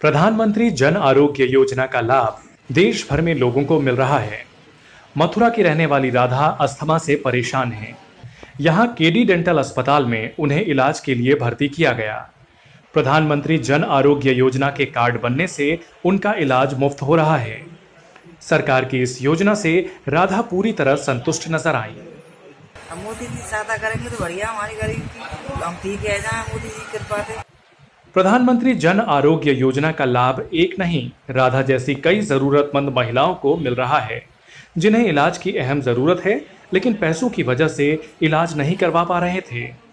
प्रधानमंत्री जन आरोग्य योजना का लाभ देश भर में लोगों को मिल रहा है। मथुरा की रहने वाली राधा अस्थमा से परेशान हैं। यहाँ केडी डेंटल अस्पताल में उन्हें इलाज के लिए भर्ती किया गया। प्रधानमंत्री जन आरोग्य योजना के कार्ड बनने से उनका इलाज मुफ्त हो रहा है। सरकार की इस योजना से राधा पूरी तरह संतुष्ट नजर आई। मोदी जी सहायता करेंगे तो बढ़िया, हमारी गरीब की हम ठीक है जाए मोदी जी कृपा से। प्रधानमंत्री जन आरोग्य योजना का लाभ एक नहीं, राधा जैसी कई जरूरतमंद महिलाओं को मिल रहा है, जिन्हें इलाज की अहम जरूरत है, लेकिन पैसों की वजह से इलाज नहीं करवा पा रहे थे।